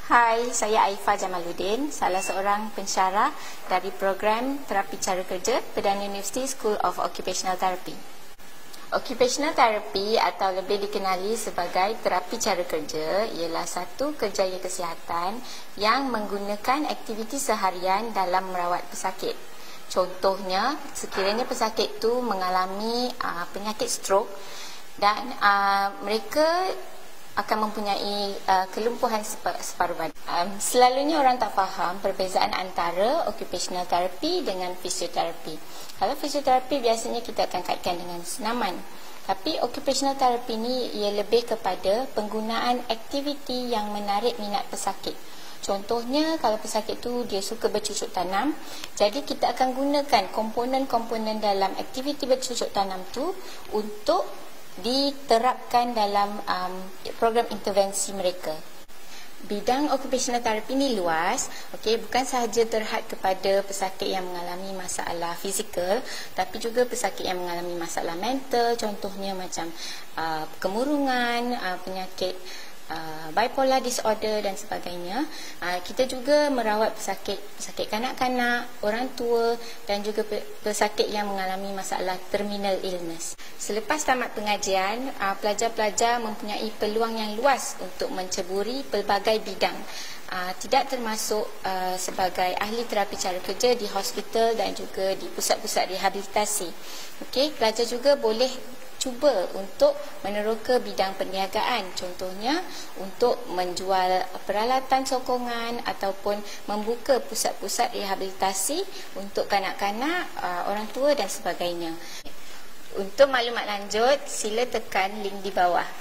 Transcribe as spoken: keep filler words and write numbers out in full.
Hai, saya Aifah Jamaluddin, salah seorang pensyarah dari program Terapi Cara Kerja Perdana Universiti School of Occupational Therapy. Occupational Therapy atau lebih dikenali sebagai terapi cara kerja ialah satu kerjaya kesihatan yang menggunakan aktiviti seharian dalam merawat pesakit. Contohnya, sekiranya pesakit itu mengalami uh, penyakit stroke dan uh, mereka akan mempunyai uh, kelumpuhan separuh badan. Um, selalunya orang tak faham perbezaan antara occupational therapy dengan fisioterapi. Kalau fisioterapi biasanya kita akan kaitkan dengan senaman. Tapi occupational therapy ni ia lebih kepada penggunaan aktiviti yang menarik minat pesakit. Contohnya kalau pesakit tu dia suka bercucuk tanam, jadi kita akan gunakan komponen-komponen dalam aktiviti bercucuk tanam tu untuk diterapkan dalam um, program intervensi mereka. Bidang occupational therapy ni luas, okey, bukan sahaja terhad kepada pesakit yang mengalami masalah fizikal, tapi juga pesakit yang mengalami masalah mental, contohnya macam uh, kemurungan, uh, penyakit Uh, bipolar disorder dan sebagainya. Uh, kita juga merawat pesakit pesakit kanak-kanak, orang tua dan juga pesakit yang mengalami masalah terminal illness. Selepas tamat pengajian, uh, pelajar-pelajar mempunyai peluang yang luas untuk menceburi pelbagai bidang. Uh, tidak termasuk uh, sebagai ahli terapi cara kerja di hospital dan juga di pusat-pusat rehabilitasi. Okey, pelajar juga boleh cuba untuk meneroka bidang perniagaan, contohnya untuk menjual peralatan sokongan ataupun membuka pusat-pusat rehabilitasi untuk kanak-kanak, orang tua dan sebagainya. Untuk maklumat lanjut, sila tekan link di bawah.